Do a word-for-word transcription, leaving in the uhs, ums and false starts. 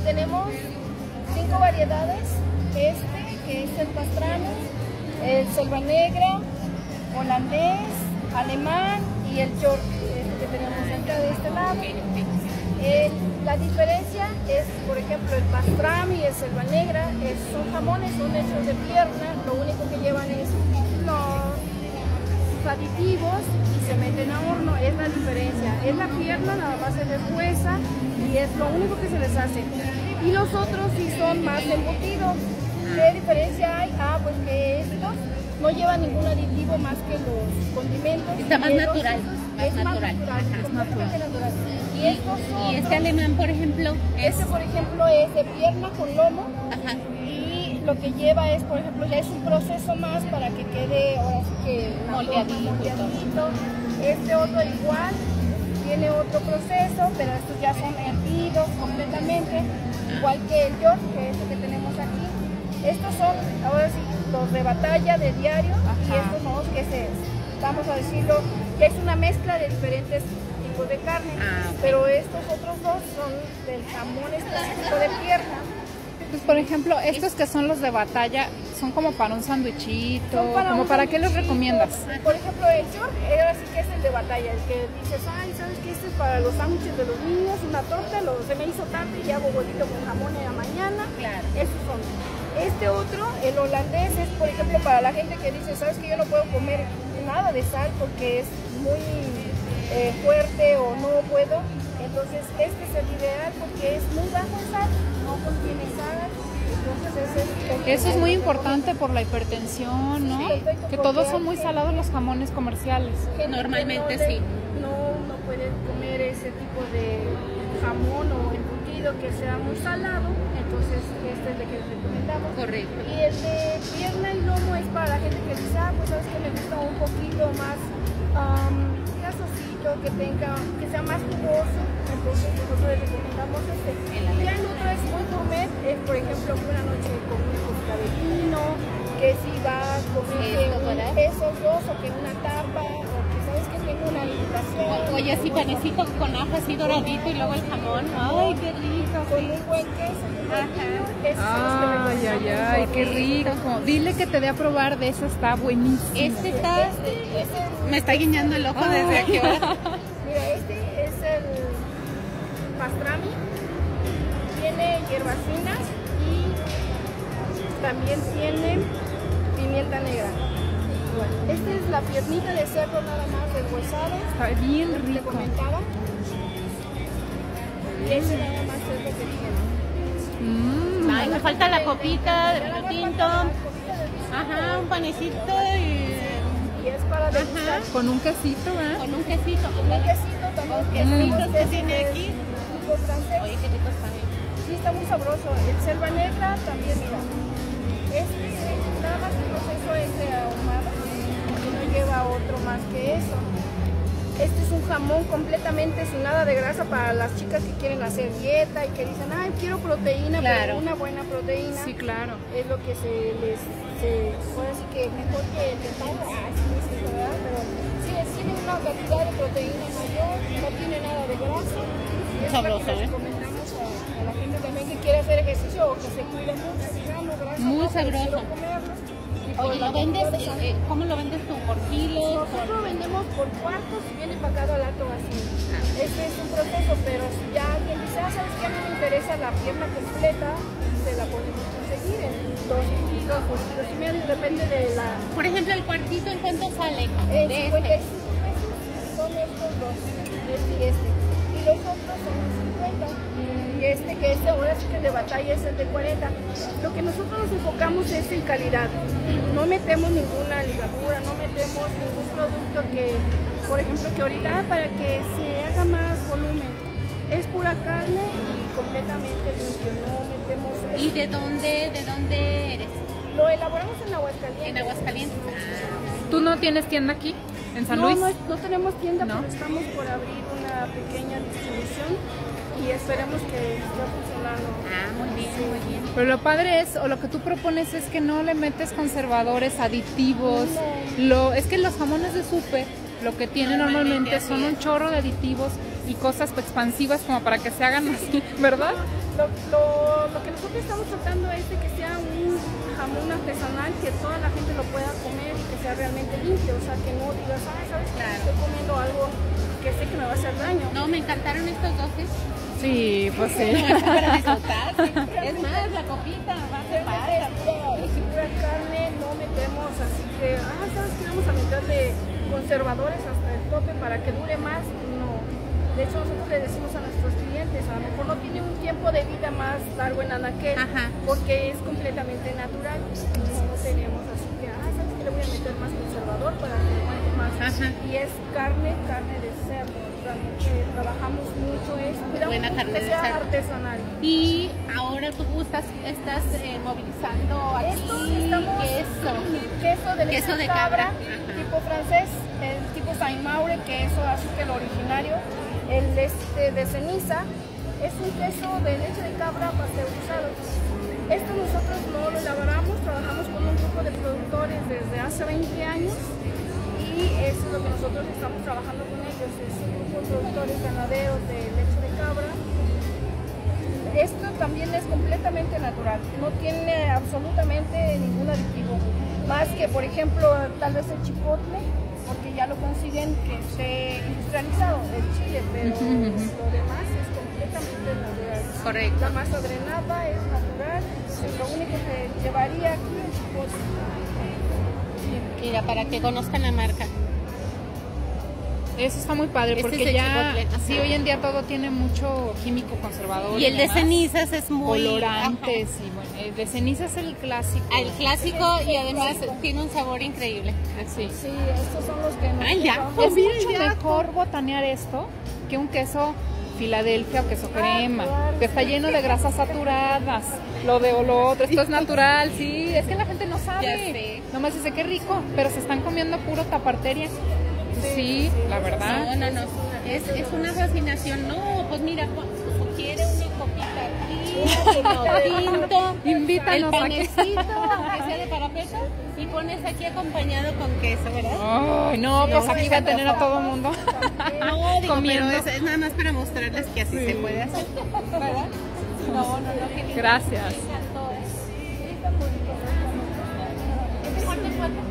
tenemos cinco variedades. Este, que es el pastrami, el selva negra, holandés, alemán y el york, este que tenemos acá de este lado. Eh, la diferencia es, por ejemplo, el pastrami y el selva negra es, son jamones, son hechos de pierna, lo único que llevan es los aditivos y se meten a horno, es la diferencia. Es la pierna, nada más se deshuesa y es lo único que se les hace. Y los otros sí son más embutidos. ¿Qué diferencia hay? Ah, pues que estos no llevan ningún aditivo más que los condimentos. Está más natural. Es más más natural. natural, completamente natural. Y estos son, Y este alemán, por ejemplo, es... este por ejemplo es de pierna con lomo. Ajá. Y lo que lleva es, por ejemplo, ya es un proceso más para que quede, ahora sí que moldeadito. moldeadito. Este otro igual, tiene otro proceso, pero estos ya son hervidos completamente, igual que el york, que es el que tenemos aquí. Estos son, ahora sí, los de batalla de diario. Ajá. Y estos son los que se, vamos a decirlo, que es una mezcla de diferentes tipos de carne. Ah, okay. Pero estos otros dos son del jamón específico de pierna. Pues por ejemplo, estos que son los de batalla, son como para un sándwichito, para como para qué los recomiendas. Por ejemplo, el york, ahora sí que es el de batalla, el que dices, ay, ¿sabes qué? Este es para los sándwiches de los niños, una torta, lo, se me hizo tarde y hago huevito con jamón en la mañana. Claro. Esos son. Este otro, el holandés, es por ejemplo para la gente que dice, ¿sabes que yo no puedo comer nada de sal porque es muy eh, fuerte o no puedo? Entonces este es el ideal porque es muy bajo en sal, no contiene sal. Entonces ese es Eso es muy importante por la hipertensión, ¿no? Sí, que todos son muy salados los jamones comerciales. Normalmente no sí. No, no pueden comer ese tipo de jamón o embutido que sea muy salado, entonces este es el que les recomendamos. Correcto. Y el de pierna y lomo es para la gente que dice, ah, pues sabes que me gusta un poquito más um, grasosito, que tenga, que sea más jugoso, entonces nosotros les recomendamos este. Y ya el otro es muy gourmet, es por ejemplo una noche con una copa de vino, que si va a comer esos dos o que una tapa, o que sabes que tengo una invitación. Oye, así panecito con ajo así doradito y luego el jamón. Ay, qué rico. Con un buen queso. Ajá. Ay, ay, ay, qué rico. Dile que te dé a probar de eso, está buenísimo. Este está, este, este, me está guiñando el ojo desde aquí. Mira, este es el pastrami, tiene hierbas finas y también tiene pimienta negra. Bueno, esta es la piernita de cerdo nada más deshuesada. Está bien rico. Comentaba. Y ese nada más es lo que tiene. Mm, Ay, me falta la copita de vino tinto. Ajá, un panecito y... y es para degustar. Con un quesito, ¿eh? Con un quesito. Con un quesito también. Con quesitos que tiene aquí. Francés. Oye, qué rico está. Sí, está muy sabroso. El selva negra también, mira. Este nada más el proceso es de ahumado, que no lleva otro más que eso. Este es un jamón completamente sin nada de grasa para las chicas que quieren hacer dieta y que dicen, ay, quiero proteína, claro, pero una buena proteína. Sí, claro. Es lo que se les, se, puede decir que mejor que el pan, ah, sí, sí, ¿verdad? Pero sí, tiene una cantidad de proteína mayor, no tiene nada de grasa. Es sabroso, lo que les ¿eh? recomendamos a, a la gente también que quiere hacer ejercicio o que se cuida mucho, digamos, grasa. Muy no, sabroso. Oye, ¿lo vendes? Eh, ¿Cómo lo vendes tú? ¿Por kilos? Nosotros lo vendemos por cuartos y viene empacado al alto vacío. Este es un proceso, pero si ya alguien dice, ah, ¿sabes qué? A mí me interesa la pierna completa, se la podemos conseguir en dos kilos, dos kilos y medio, depende de la... Por ejemplo, el cuartito, ¿en cuánto sale? En de cincuenta y este. cinco pesos son estos dos, este y este. Y los otros son cincuenta. Y este, que este ahora sí que el de batalla es el de cuarenta. Lo que nosotros nos enfocamos es en calidad. No metemos ninguna ligadura, no metemos ningún producto que, por ejemplo, que ahorita para que se haga más volumen. Es pura carne y completamente limpio, no metemos... ¿Y de dónde, de dónde eres? Lo elaboramos en Aguascalientes. En Aguascalientes. Ah. ¿Tú no tienes tienda aquí, en San no, Luis? No, no tenemos tienda, ¿No? pero estamos por abrir una pequeña distribución y esperemos que esté funcionando. Ah, muy bien, sí. muy bien. Pero lo padre es, o lo que tú propones es que no le metes conservadores, aditivos. No. Lo, es que los jamones de súper lo que tienen normalmente son un chorro de aditivos y cosas expansivas como para que se hagan así, ¿verdad? lo, lo, lo que nosotros estamos tratando es de que sea un jamón artesanal, que toda la gente lo pueda comer y que sea realmente limpio, o sea, que no digas, ah, ¿sabes qué? Claro. Estoy comiendo algo que sé que me va a hacer daño. No, me encantaron estos dos. Sí, pues sí. Para disfrutar. Es más, la copita va a ser para. Y si pura carne, no metemos así que, ah, ¿sabes qué? Vamos a meterle conservadores hasta el tope para que dure más. No. De hecho, nosotros le decimos a nuestros clientes, a lo mejor no tiene un tiempo de vida más largo en anaquel, Ajá. porque es completamente natural. No tenemos así que, ah, ¿sabes qué? Le voy a meter más conservador para que aguante más. Ajá. Y es carne, carne de cerdo. Realmente trabajamos mucho eso. Cuidamos Buena mucho carne que de sea cerdo. artesanal. Y ahora tú estás, estás eh, movilizando aquí Esto estamos queso. queso de leche Queso de de cabra. cabra, Ajá. tipo francés, el tipo Saint-Maure, queso así que el originario, el este de ceniza, es un queso de leche de cabra pasteurizado. Esto nosotros no lo elaboramos, trabajamos con un grupo de productores desde hace veinte años y eso es lo que nosotros estamos trabajando con ellos, es un grupo de productores ganaderos de leche de cabra. Esto también es completamente natural, no tiene absolutamente ningún aditivo, más que por ejemplo tal vez el chipotle, porque ya lo consiguen que esté industrializado, el chile, pero Ujú, ujú. lo demás es completamente natural. Correcto. La masa drenada es natural, entonces lo único que llevaría aquí es chipotle. Mira, para que conozcan la marca. Eso está muy padre Este porque es el ya, chipotle, ajá. sí, hoy en día todo tiene mucho químico conservador. Y el de demás, cenizas es muy... colorantes y bueno, el de cenizas es el clásico. ajá, el clásico y además tiene un sabor increíble. Sí. Sí, estos son los que nos Ay, ya. llevamos. Es Mira, mucho ya. mejor botanear esto que un queso Filadelfia o queso Ah, crema, claro. que está lleno de grasas saturadas. Lo de lo otro, esto es natural, sí, es que la gente no sabe. Ya sé. Nomás dice qué rico, pero se están comiendo puro taparteria. Sí, la verdad. No, no, no. Es, es una fascinación. No, pues mira, Juan, quiere una copita aquí, vino tinto, el Invítanos aquí. panecito, aunque sea de parapeto, y pones aquí acompañado con queso, ¿verdad? Ay, no, pues aquí va a tener a todo el mundo No, digo, comiendo. pero es, es nada más para mostrarles que así se puede hacer, ¿verdad? No, no, no, qué lindo. Gracias. Me encantó, ¿eh? ¿Este cuánto cuesta?